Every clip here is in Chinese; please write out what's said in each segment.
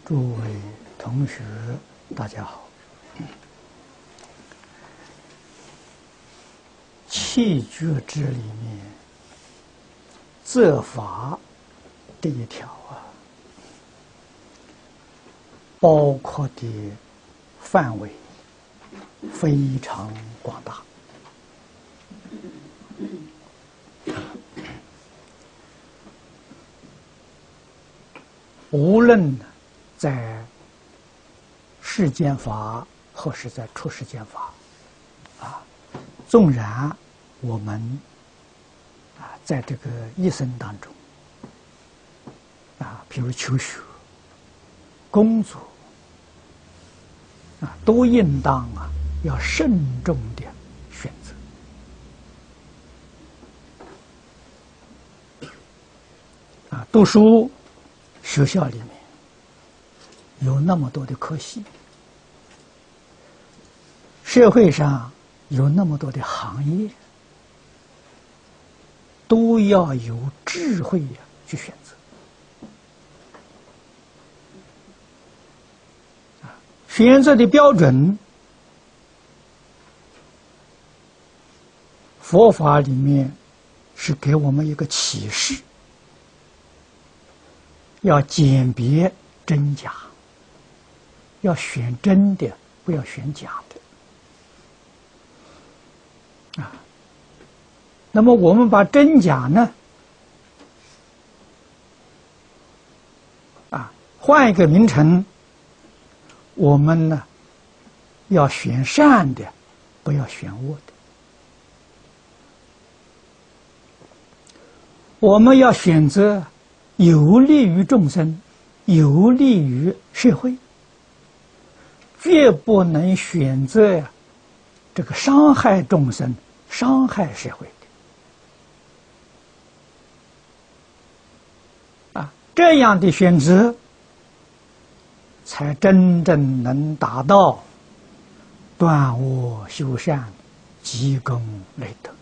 诸位同学，大家好。七觉支里面，责罚这一条包括的范围非常广大。无论在世间法或是在出世间法，纵然我们在这个一生当中比如求学、工作都应当要慎重的选择。读书，学校里面有那么多的科系，社会上有那么多的行业，都要有智慧去选择。选择的标准，佛法里面是给我们一个启示，要鉴别真假，要选真的，不要选假的。那么我们把真假呢，换一个名称，我们呢要选善的，不要选恶的。我们要选择有利于众生、有利于社会，绝不能选择这个伤害众生、伤害社会的。这样的选择，才真正能达到断恶修善、积功累德。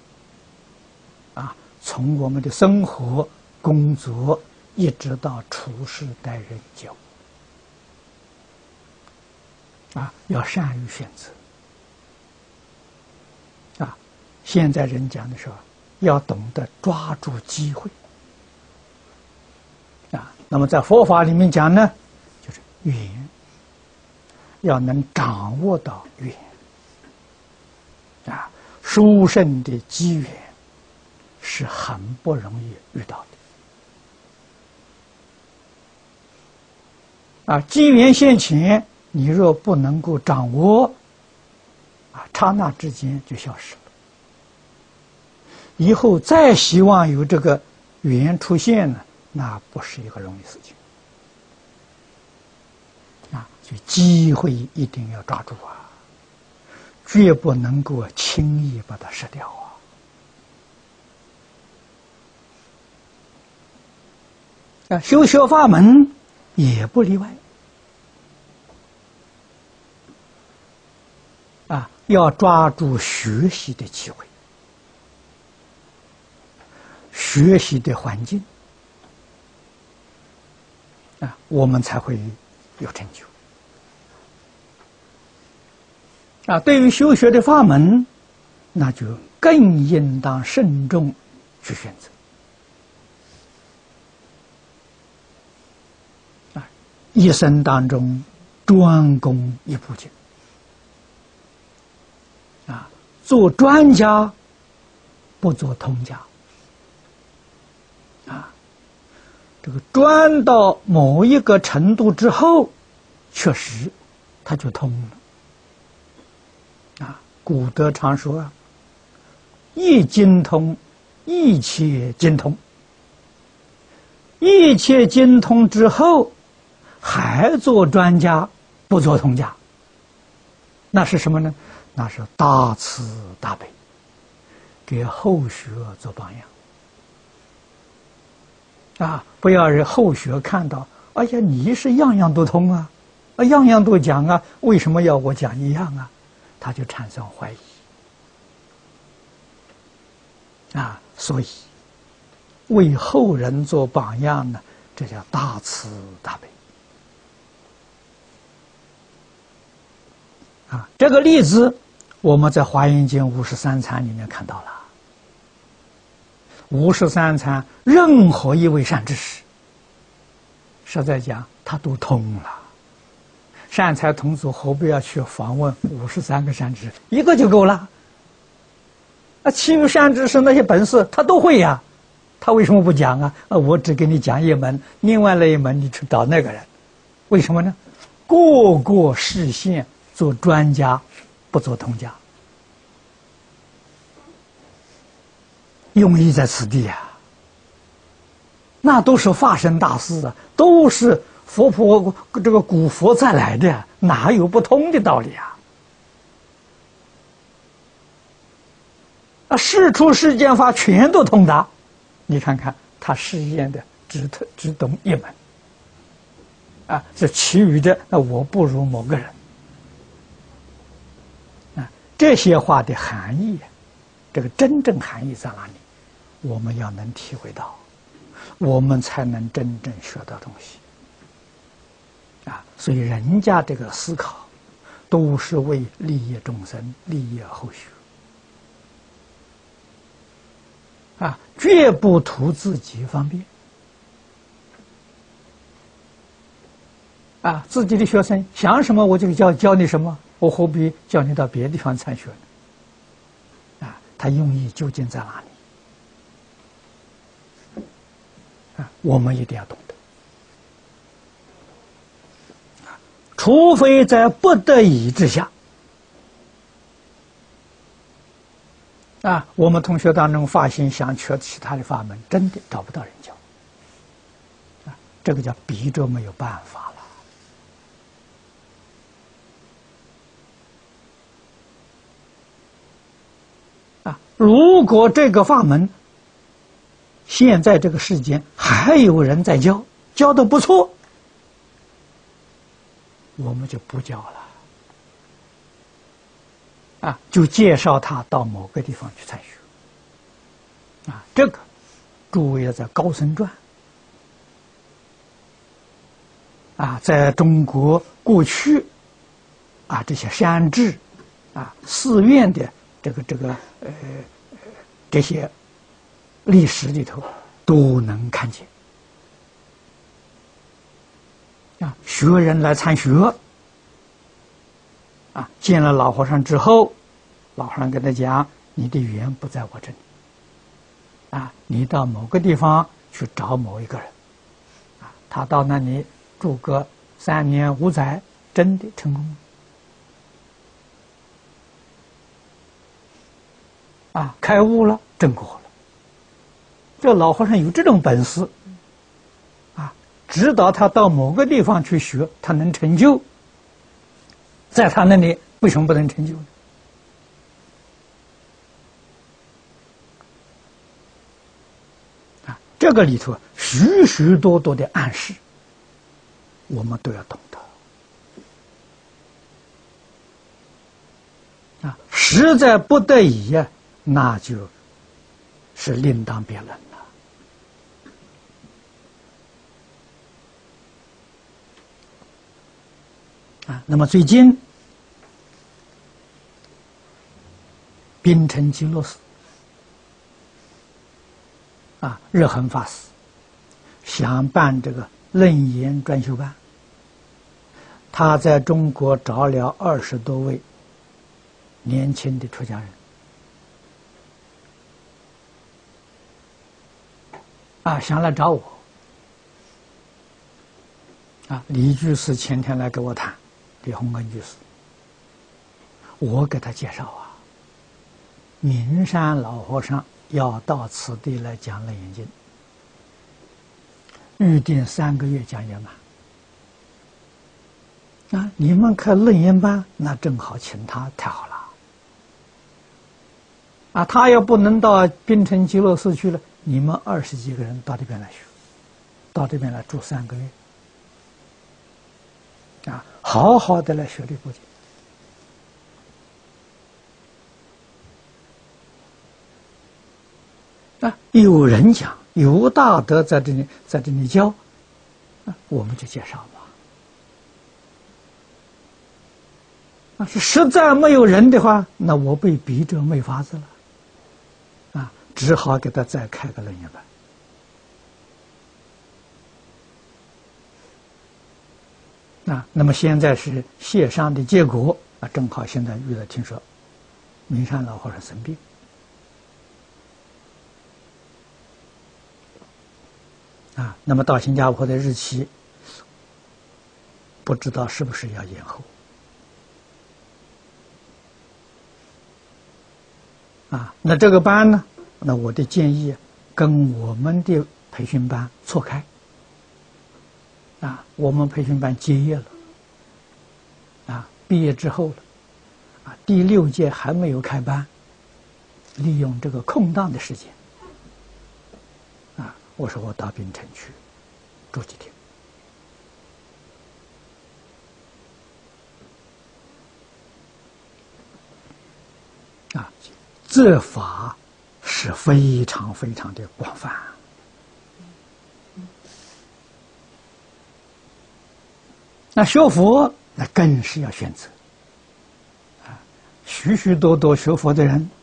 从我们的生活、工作，一直到处事待人接物，要善于选择。现在人讲的时候，要懂得抓住机会。那么在佛法里面讲呢，就是缘，要能掌握到缘。殊胜的机缘是很不容易遇到的。机缘现前，你若不能够掌握，刹那之间就消失了。以后再希望有这个缘出现呢，那不是一个容易事情。所以机会一定要抓住绝不能够轻易把它失掉修学法门也不例外。要抓住学习的机会，学习的环境，我们才会有成就。对于修学的法门，那就更应当慎重去选择。一生当中专攻一部经，做专家不做通家。这个专到某一个程度之后，确实他就通了。古德常说一精通，一切精通。一切精通之后，还做专家，不做通家，那是什么呢？那是大慈大悲，给后学做榜样。不要让后学看到，哎呀，你是样样都通样样都讲为什么要我讲一样他就产生怀疑。所以为后人做榜样呢，这叫大慈大悲。 这个例子我们在《华严经》53参里面看到了。53参任何一位善知识，实在讲他都通了。善财童子何必要去访问53个善知识？一个就够了。其余善知识那些本事他都会呀，他为什么不讲啊？我只给你讲一门，另外那一门你去找那个人，为什么呢？个个示现做专家，不做通家，用意在此地啊。那都是法身大师啊，都是佛陀这个古佛再来的，哪有不通的道理啊？世出世间法全都通达，你看看他实验的只懂一门，这其余的我不如某个人，这些话的含义，这个真正含义在哪里？我们要能体会到，我们才能真正学到东西。所以人家这个思考，都是为利益众生、利益后续。绝不图自己方便。自己的学生想什么我就教你什么，我何必叫你到别的地方参学呢？他用意究竟在哪里？我们一定要懂得。除非在不得已之下。我们同学当中发心想学其他的法门，真的找不到人教。这个叫逼着没有办法了。如果这个法门现在这个世间还有人在教，教得不错，我们就不教了。就介绍他到某个地方去参学。这个诸位要在高僧传在中国过去这些山志寺院的这些历史里头都能看见。学人来参学。见了老和尚之后，老和尚跟他讲：“你的缘不在我这里，你到某个地方去找某一个人，他到那里住个3年5载，真的成功了，开悟了，证果了。这老和尚有这种本事，指导他到某个地方去学，他能成就。”在他那里为什么不能成就呢？这个里头许许多多的暗示，我们都要懂得。实在不得已那就是另当别论了。那么最近槟城极乐寺热恒法师想办这个楞严专修班，他在中国找了20多位年轻的出家人想来找我李居士前天来跟我谈，李洪根居士，我给他介绍明山老和尚要到此地来讲楞严经，预定3个月讲圆满。你们开楞严班，那正好请他，太好了。他要不能到槟城极乐寺去了，你们20几个人到这边来学，到这边来住3个月。好好的来学这部经。有人讲，有大德在这里教，我们就介绍是实在没有人的话，那我被逼着没法子了，只好给他再开个论语班。那么现在是协商的结果正好现在遇到听说明山老和尚生病那么到新加坡的日期不知道是不是要延后那这个班呢？那我的建议跟我们的培训班错开我们培训班结业了毕业之后了第6届还没有开班，利用这个空档的时间我说我到槟城去住几天这法是非常非常的广泛那学佛那更是要选择许许多多学佛的人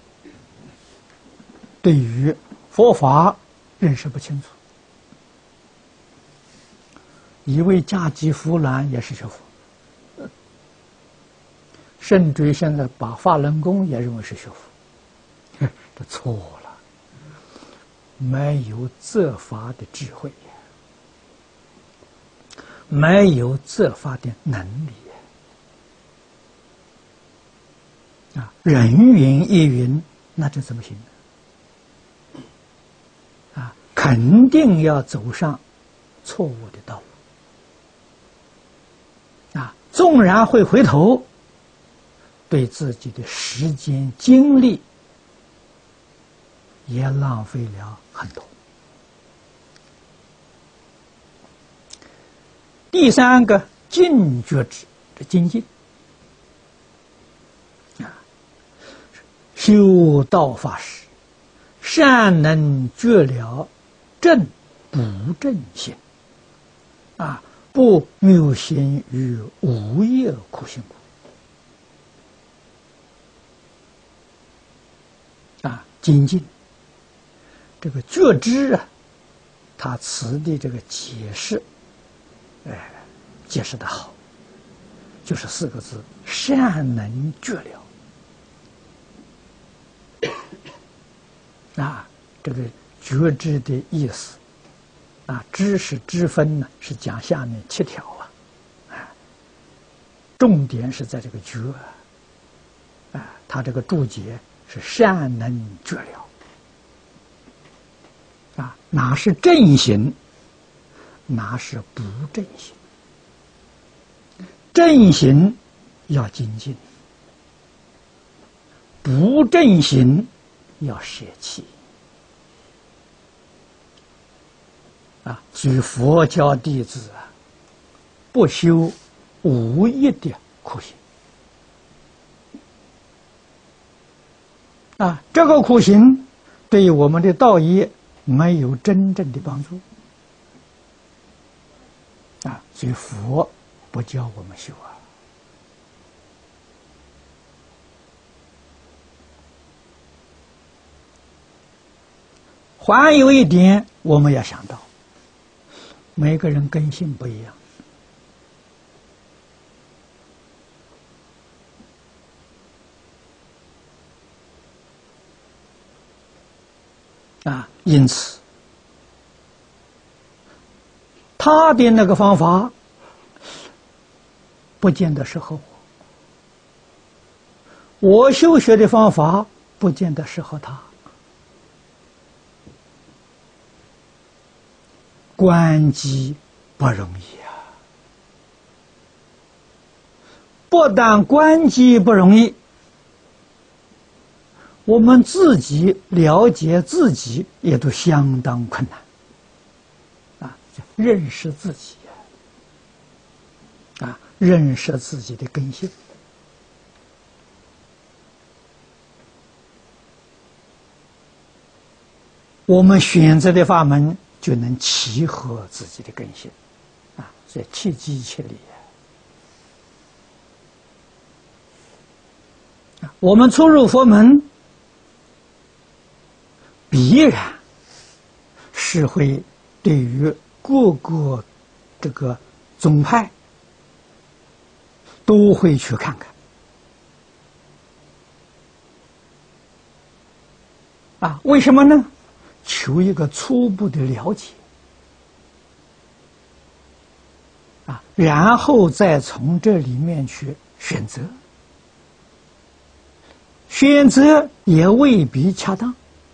对于佛法认识不清楚，以为家集福鸾也是学佛，甚至于现在把法轮功也认为是学佛，这错了，没有责法的智慧，没有责法的能力人云亦云，那这怎么行呢？肯定要走上错误的道路纵然会回头，对自己的时间精力也浪费了很多。第3个净觉智的精进修道法时，善能觉了正不正心不谬心于无业苦行精进这个觉知他词的这个解释解释的好，就是4个字：善能觉了这个觉知的意思知识之分呢，是讲下面7条重点是在这个觉他这个注解是善能觉了哪是正行，哪是不正行？正行要精进，不正行要舍弃所以佛教弟子不修无益的苦行这个苦行对于我们的道业没有真正的帮助所以佛不教我们修还有一点我们要想到，每个人根性不一样因此他的那个方法不见得适合我修学的方法不见得适合他。观机不容易不但观机不容易，我们自己了解自己也都相当困难认识自己认识自己的根性。我们选择的法门就能契合自己的根性所以切机切理我们初入佛门，必然是会对于各个这个宗派都会去看看。为什么呢？求一个初步的了解，然后再从这里面去选择，选择也未必恰当。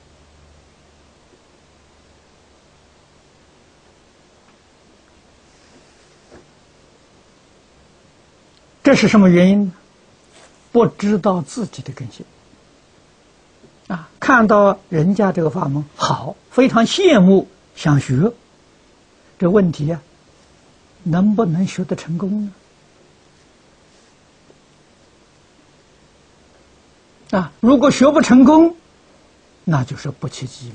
这是什么原因呢？不知道自己的根性。看到人家这个法门好，非常羡慕，想学。这问题能不能学得成功呢？如果学不成功，那就是不契机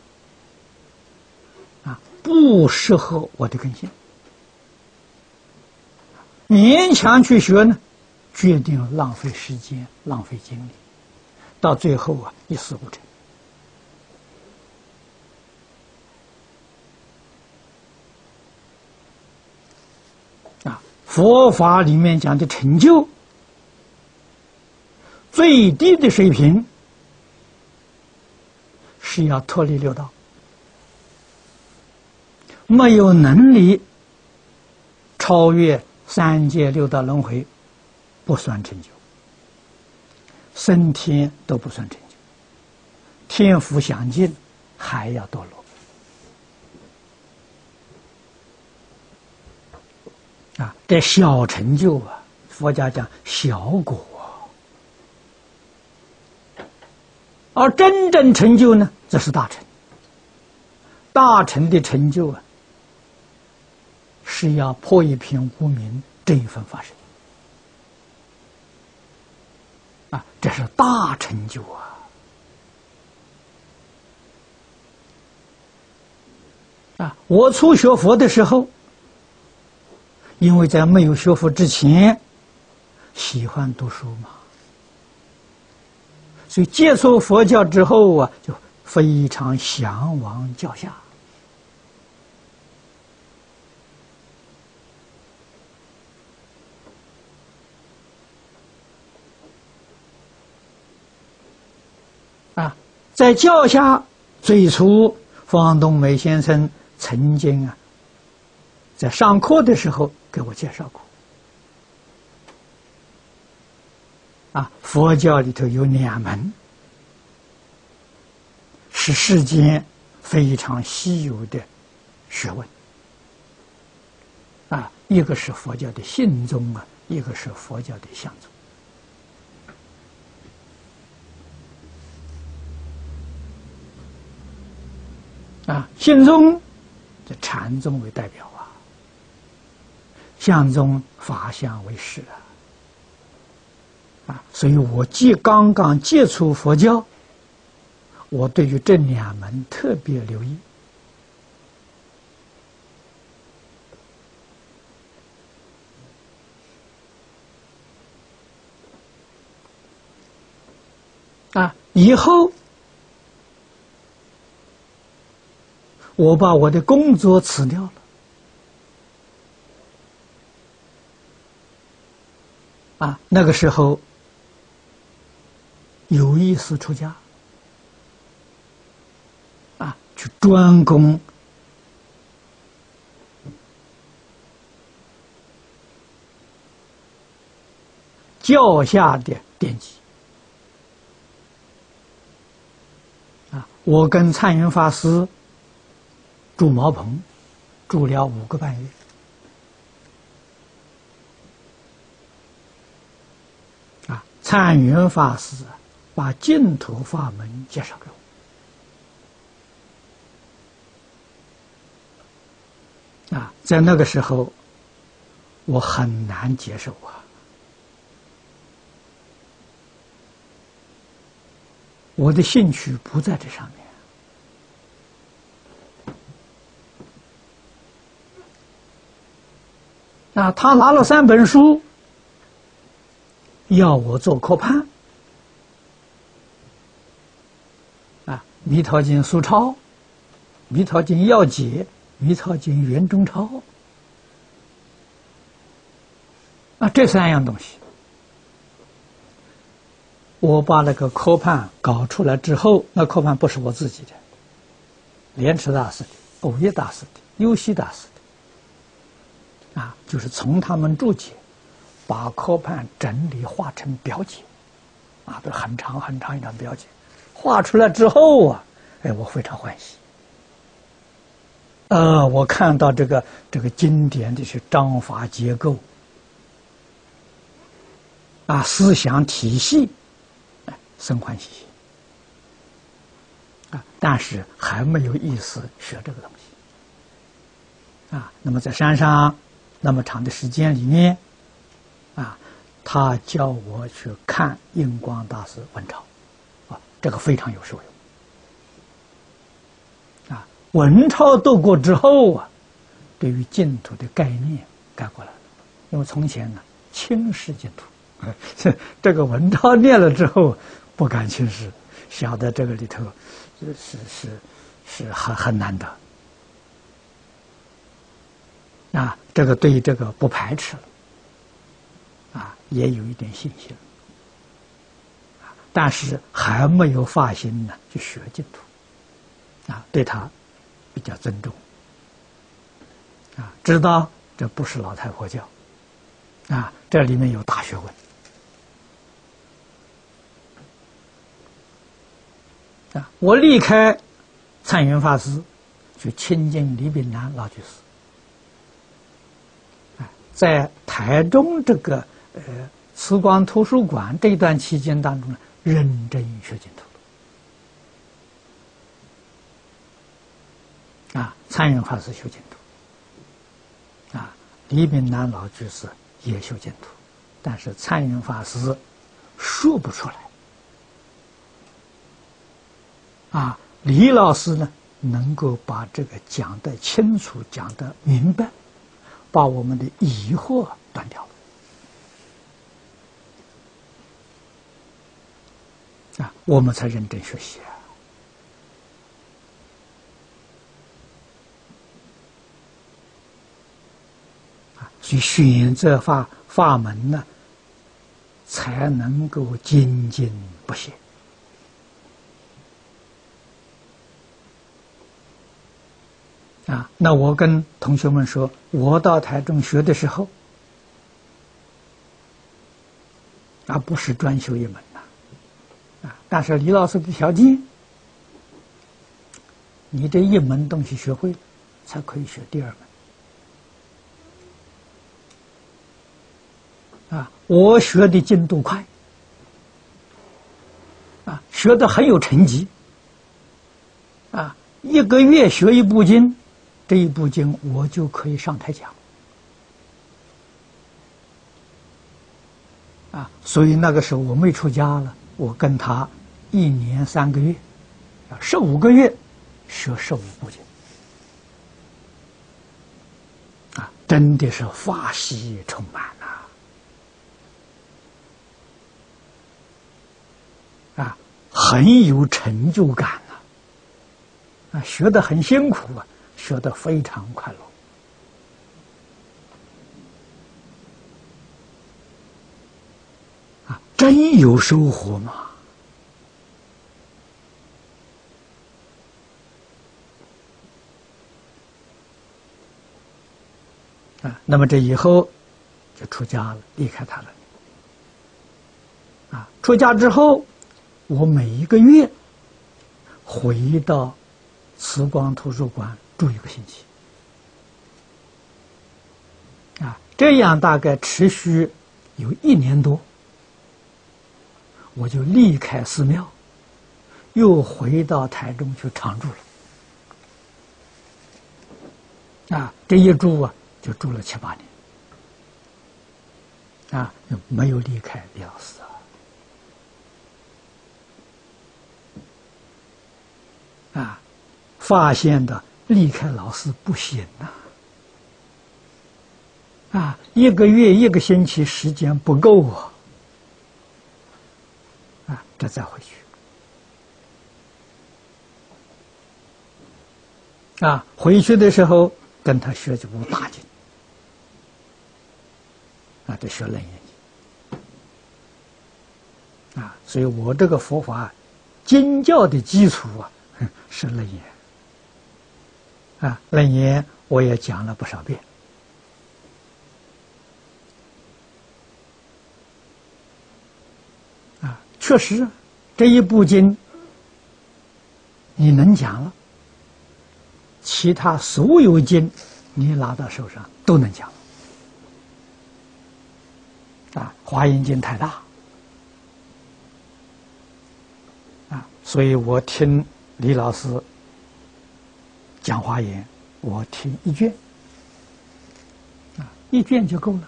嘛。不适合我的根性。勉强去学呢，决定浪费时间，浪费精力。到最后一事无成。佛法里面讲的成就，最低的水平是要脱离六道，没有能力超越三界六道轮回，不算成就。升天都不算成就，天福享尽还要堕落。这小成就佛家讲小果而真正成就呢，这是大成。大成的成就是要破一片无明这一份法身。这是大成就我初学佛的时候，因为在没有学佛之前，喜欢读书嘛，所以接触佛教之后就非常向往教下。在教下，最初方东美先生曾经在上课的时候给我介绍过。佛教里头有2门，是世间非常稀有的学问。一个是佛教的信宗一个是佛教的相宗。信宗这禅宗为代表相宗法相为师所以我刚刚接触佛教，我对于这2门特别留意。以后我把我的工作辞掉了。那个时候有意思出家，去专攻教下的典籍。我跟灿云法师住茅棚，住了5个半月。灿云法师把净土法门介绍给我。在那个时候，我很难接受我的兴趣不在这上面。他拿了3本书，要我做科判， 弥陀经疏钞、弥陀经要解、弥陀经圆中钞这3样东西，我把那个科判搞出来之后，那科判不是我自己的，莲池大师的、藕益大师的、优溪大师的就是从他们注解把科判整理画成表解都很长很长一张表解，画出来之后我非常欢喜我看到这个经典的是章法结构思想体系生欢喜心但是还没有意思学这个东西那么在山上那么长的时间里面他叫我去看印光大师文钞这个非常有受用文钞读过之后对于净土的概念改过来了，因为从前轻视净土这个文钞念了之后不敢轻视，晓得这个里头是很难得这个对这个不排斥了也有一点信心但是还没有发心呢去学净土对他比较尊重知道这不是老太婆教这里面有大学问我离开灿云法师去亲近李炳南老居士在台中这个慈光图书馆这一段期间当中认真学净土灿云法师修净土李炳南老居士也修净土，但是灿云法师说不出来李老师呢能够把这个讲得清楚，讲得明白，把我们的疑惑断掉了我们才认真学习所以选择法门呢才能够精进不懈那我跟同学们说，我到台中学的时候不是专修一门但是李老师的条件，你这一门东西学会了才可以学第二门我学的进度快学得很有成绩1个月学一部经，这一部经我就可以上台讲所以那个时候我没出家了，我跟他1年3个月15个月学15部经真的是法喜充满很有成就感学得很辛苦学得非常快乐真有收获嘛那么这以后就出家了，离开他了出家之后我每1个月回到慈光图书馆住1个星期这样大概持续有1年多，我就离开寺庙，又回到台中去常住了这一住就住了7、8年没有离开李老师发现的离开老师不行1个月1个星期时间不够这再回去回去的时候跟他学这部大经，这学楞严经，所以我这个佛法经教的基础是楞严，楞严我也讲了不少遍，确实这一部经你能讲了，其他所有经你拿到手上都能讲。华严经太大，所以我听李老师讲华严，我听一卷，一卷就够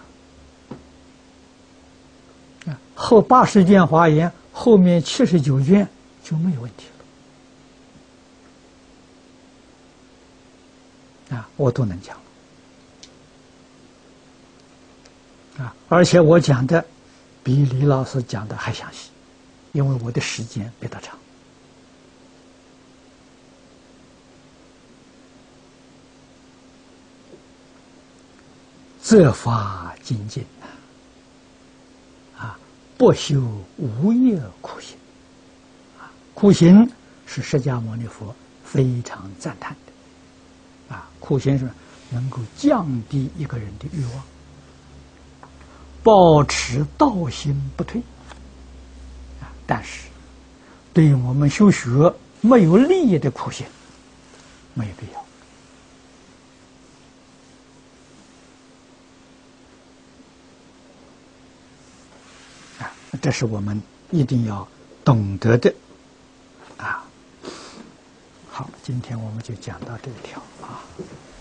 了。后80卷华严，后面79卷就没有问题了。我都能讲。而且我讲的比李老师讲的还详细，因为我的时间比他长。责法精进不修无业苦行，苦行是释迦牟尼佛非常赞叹的，苦行是能够降低一个人的欲望，保持道心不退，但是对我们修学没有利益的苦行没有必要。这是我们一定要懂得的好，今天我们就讲到这一条